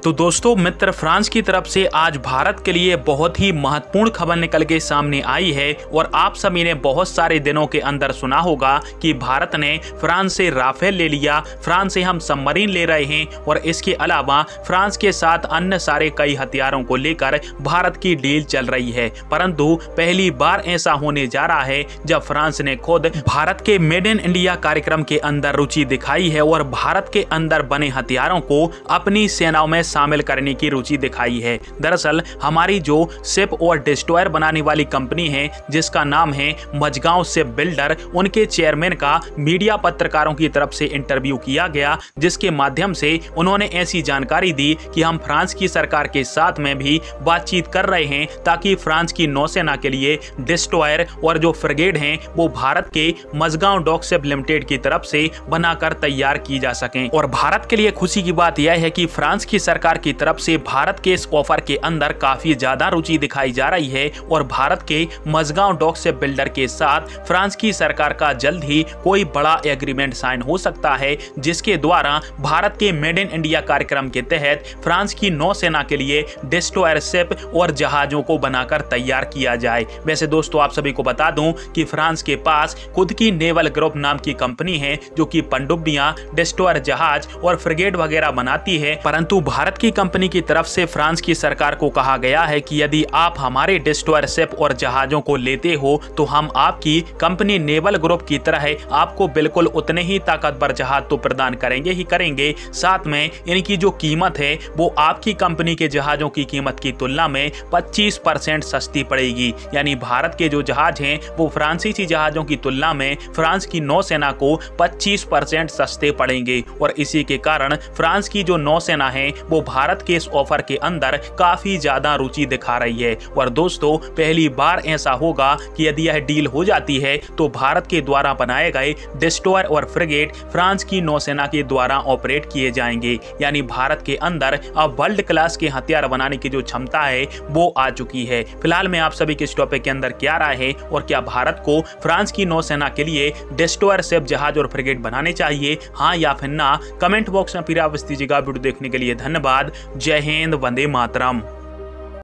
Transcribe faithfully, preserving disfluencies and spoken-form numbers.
तो दोस्तों मित्र, फ्रांस की तरफ से आज भारत के लिए बहुत ही महत्वपूर्ण खबर निकल के सामने आई है और आप सभी ने बहुत सारे दिनों के अंदर सुना होगा कि भारत ने फ्रांस से राफेल ले लिया, फ्रांस से हम सबमरीन ले रहे हैं और इसके अलावा फ्रांस के साथ अन्य सारे कई हथियारों को लेकर भारत की डील चल रही है। परंतु पहली बार ऐसा होने जा रहा है जब फ्रांस ने खुद भारत के मेड इन इंडिया कार्यक्रम के अंदर रुचि दिखाई है और भारत के अंदर बने हथियारों को अपनी सेनाओं में शामिल करने की रुचि दिखाई है। दरअसल हमारी जो शिप और डिस्ट्रॉयर बनाने वाली कंपनी है जिसका नाम है मझगांव शिप बिल्डर, उनके चेयरमैन का मीडिया पत्रकारों की तरफ से इंटरव्यू किया गया, जिसके माध्यम से उन्होंने ऐसी जानकारी दी कि हम फ्रांस की सरकार के साथ में भी बातचीत कर रहे हैं ताकि फ्रांस की नौसेना के लिए डिस्ट्रॉयर और जो फ्रिगेट हैं वो भारत के मझगांव डॉक शिप लिमिटेड की तरफ से बनाकर तैयार की जा सकें। और भारत के लिए खुशी की बात यह है कि फ्रांस की सरकार की तरफ से भारत के इस ऑफर के अंदर काफी ज्यादा रुचि दिखाई जा रही है और भारत के मझगांव डॉक शिप बिल्डर के साथ फ्रांस की सरकार का जल्द ही कोई बड़ा एग्रीमेंट साइन हो सकता है, जिसके द्वारा भारत के मेड इन इंडिया कार्यक्रम के तहत फ्रांस की नौसेना के लिए डिस्ट्रॉयर शिप और जहाजों को बनाकर तैयार किया जाए। वैसे दोस्तों आप सभी को बता दूं कि फ्रांस के पास खुद की नेवल ग्रुप नाम की कंपनी है जो कि पनडुब्बियां, डिस्ट्रॉयर जहाज और फ्रिगेट वगैरह बनाती है, परंतु भारत की कंपनी की तरफ से फ्रांस की सरकार को कहा गया है कि यदि आप हमारे डिस्ट्रॉयर शिप और जहाजों को लेते हो तो हम आपकी कंपनी नेवल ग्रुप की तरह आपको बिल्कुल उतने ही ताकतवर जहाज तो प्रदान करेंगे ही करेंगे, साथ में इनकी जो कीमत है वो आपकी कंपनी के जहाजों की कीमत की तुलना में पच्चीस परसेंट सस्ती पड़ेगी। यानी भारत के जो जहाज हैं वो फ्रांसीसी जहाजों की तुलना में फ्रांस की नौसेना को पच्चीस परसेंट सस्ते पड़ेंगे और इसी के कारण फ्रांस की जो नौसेना है वो भारत के इस ऑफर के अंदर काफी ज्यादा रुचि दिखा रही है। और दोस्तों पहली बार ऐसा होगा कि यदि यह डील हो जाती है तो भारत के द्वारा बनाए गए डिस्ट्रॉयर और फ्रिगेट फ्रांस की नौसेना के द्वारा ऑपरेट किए जाएंगे। यानी भारत के अंदर अब वर्ल्ड क्लास के हथियार बनाने की जो क्षमता है वो आ चुकी है। फिलहाल मैं आप सभी के इस टॉपिक के अंदर क्या राय है और क्या भारत को फ्रांस की नौसेना के लिए डिस्ट्रॉयर शिप, जहाज और फ्रिगेट बनाने चाहिए, हाँ या फिर ना? कमेंट बॉक्स में फिर आप इस दीजिएगा। वीडियो देखने के लिए धन्यवाद। जय हिंद, वंदे मातरम।